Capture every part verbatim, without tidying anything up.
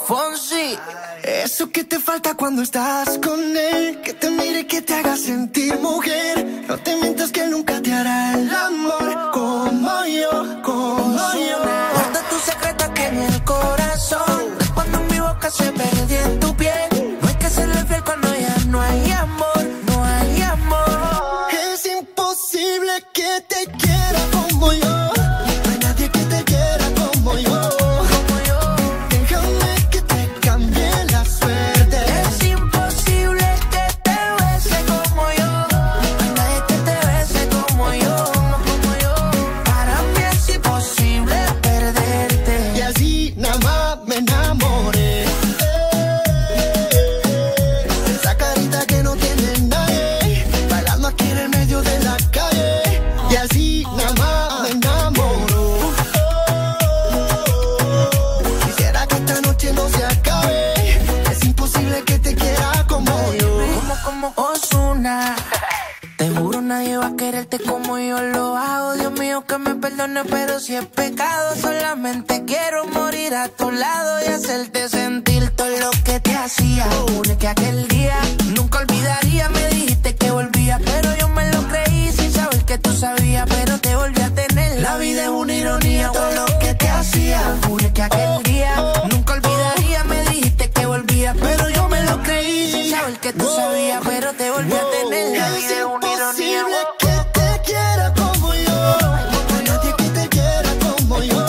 Fonsi. Eso que te falta cuando estás con él, que te mire y que te haga sentir mujer. No te mientas que él nunca te hará el amor como yo, como yo. Guarda tu secreto aquí en el corazón, cuando mi boca se perdió en tu piel. No hay que serle fiel cuando ya no hay amor, no hay amor. Es imposible que te quiera como yo. No hay nadie que te quiera como yo. Te juro nadie va a quererte como yo lo hago. Dios mío que me perdone, pero si es pecado, solamente quiero morir a tu lado y hacerte sentir todo lo que te hacía. Juro que aquel día nunca olvidaría. Me dijiste que volvía, pero yo me lo creí sin saber que tú sabías, pero te volví a tener. La vida es una ironía, todo lo que te hacía. Juro que aquel día nunca olvidaría. Me dijiste que volvía, pero yo me lo creí sin saber que tú sabías, pero te volví a tener. La vida es una ironía. Que te quiera como yo. No hay nadie que te quiera como yo.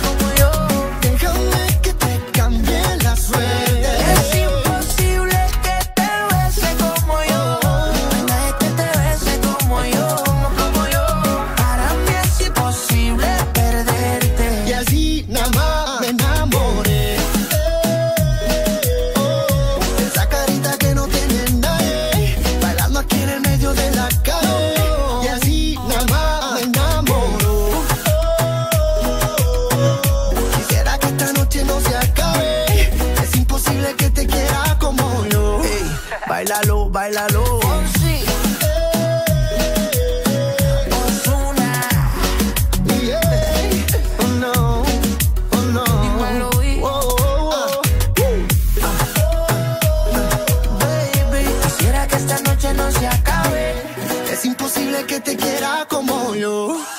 Déjame que te cambie la suerte. Es imposible que te bese como yo. No hay nadie que te bese como yo, como yo. Para mí es imposible perderte. Y así nada más me enamoré. Esa carita que no tiene nadie, bailando aquí en el medio de la calle. Y así nada más me enamoro. Quisiera que esta noche no se acabe. Es imposible que te quiera como yo. Hey, báilalo, báilalo. Fonsi. Ozuna. Yeah. Oh no, oh no. Dímelo, vi. Oh, oh, oh. Baby, quisiera que esta noche no se acabe. Es imposible que te quiera como yo.